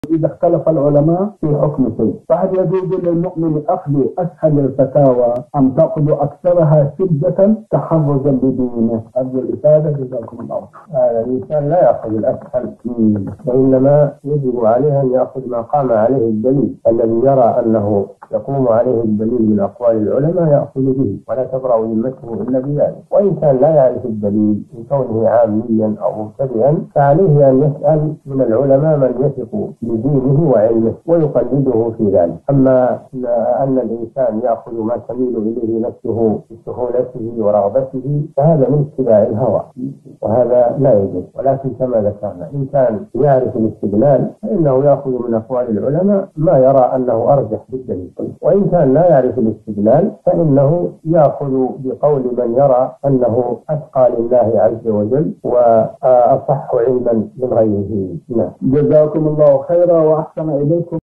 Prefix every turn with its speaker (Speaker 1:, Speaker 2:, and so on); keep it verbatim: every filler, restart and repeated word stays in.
Speaker 1: إذا اختلف العلماء في حكم شيء، فهل يجوز للمؤمن أخذ أسهل الفتاوى أم تأخذ أكثرها شدة تحرزا لدينه؟ أرجو الإفادة، جزاكم الله.
Speaker 2: هذا الإنسان لا يأخذ الأسهل، وإنما يجب عليه أن يأخذ ما قام عليه الدليل. الذي يرى أنه يقوم عليه الدليل من أقوال العلماء يأخذ به، ولا تبرأ ذمته إلا بذلك. وإن كان لا يعرف الدليل من كونه عاميا أو مبتدئا، فعليه أن يسأل من العلماء من يثق بدينه وعلمه ويقلده في ذلك. أما أن الإنسان يأخذ ما تميل إليه نفسه بسهولته ورغبته فهذا من اتباع الهوى، وهذا لا يجوز. ولكن كما ذكرنا إن كان يعرف الاستدلال فإنه يأخذ من أقوال العلماء ما يرى أنه أرجح بالدليل، وإن كان لا يعرف الاستدلال فإنه يأخذ بقول من يرى أنه أتقى لله عز وجل وأصح علما من غيره.
Speaker 1: جزاكم الله خيرا وأحسن إليكم.